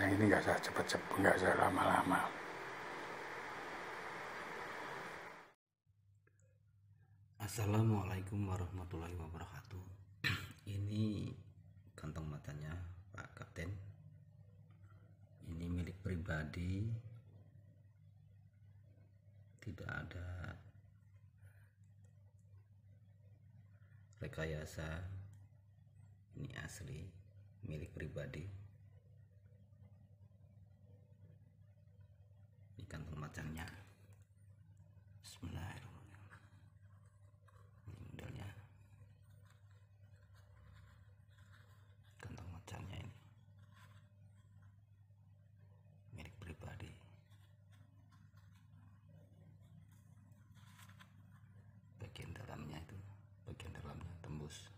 yang ini nggak usah cepet-cepet, nggak usah lama-lama. Assalamualaikum warahmatullahi wabarakatuh. Ini kantong matanya Pak Kapten. Ini milik pribadi, tidak ada rekayasa. Ini asli milik pribadi. Ini kantong macannya. Bismillahirrahmanirrahim. Ini modelnya. Kantong macannya ini milik pribadi. Bagian dalamnya itu, bagian dalamnya tembus.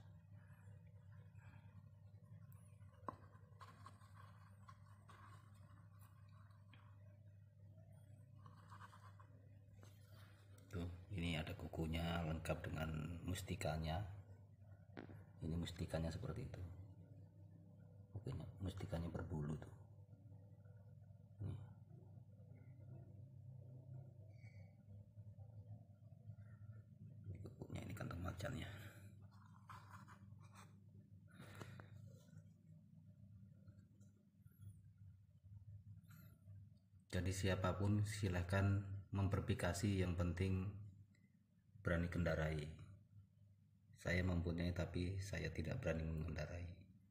Tuh, ini ada kukunya lengkap dengan mustikanya. Ini mustikanya seperti itu. Kukunya, mustikanya berbulu tuh. Ini kukunya, ini kantong macannya. Jadi siapapun silahkan memverifikasi, yang penting berani kendarai. Saya mempunyai tapi saya tidak berani mengendarai.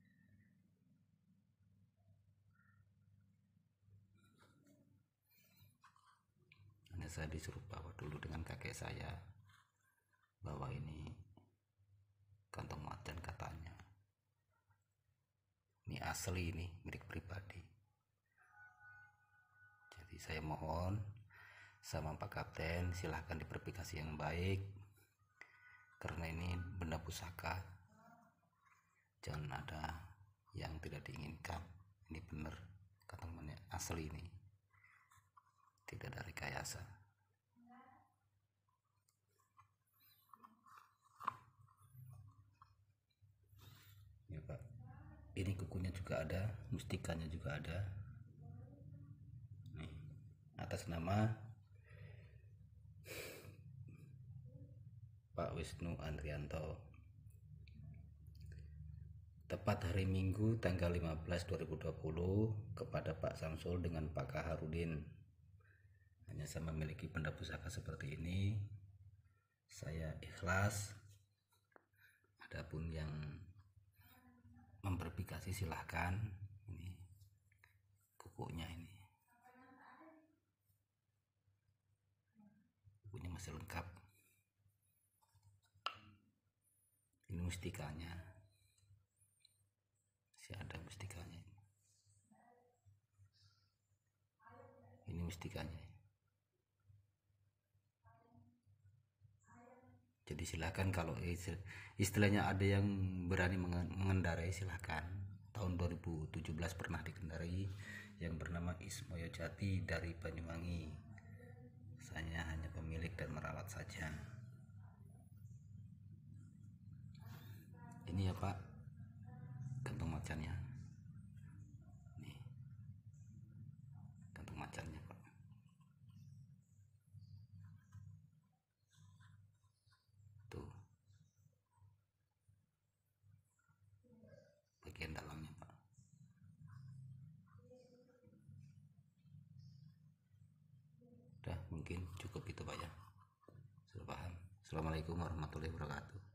Hanya saya disuruh bawa dulu dengan kakek saya, bahwa ini kantong macan katanya. Ini asli, ini milik pribadi. Jadi saya mohon sama Pak Kapten, silahkan diverifikasi yang baik, karena ini benda pusaka, jangan ada yang tidak diinginkan. Ini benar kantongnya asli, ini tidak ada rekayasa. Ya Pak, ini kukunya juga ada, mustikanya juga ada. Nih, atas nama Pak Wisnu Andrianto. Tepat hari Minggu tanggal 15 2020 kepada Pak Samsul dengan Pak Kaharudin. Hanya saya memiliki benda pusaka seperti ini, saya ikhlas. Adapun yang memverifikasi silahkan. Ini kukunya, ini kukunya masih lengkap. Ini mustikanya, masih ada mustikanya. Ini mustikanya. Jadi silahkan, kalau istilahnya ada yang berani mengendarai, silahkan. Tahun 2017 pernah dikendarai yang bernama Ismoyo Jati dari Banyuwangi. Saya hanya pemilik dan merawat saja. Ini ya Pak, kantong macannya. Nih, kantong macannya Pak. Tuh, bagian dalamnya Pak. Udah, mungkin cukup itu Pak ya. Sudah paham. Assalamualaikum warahmatullahi wabarakatuh.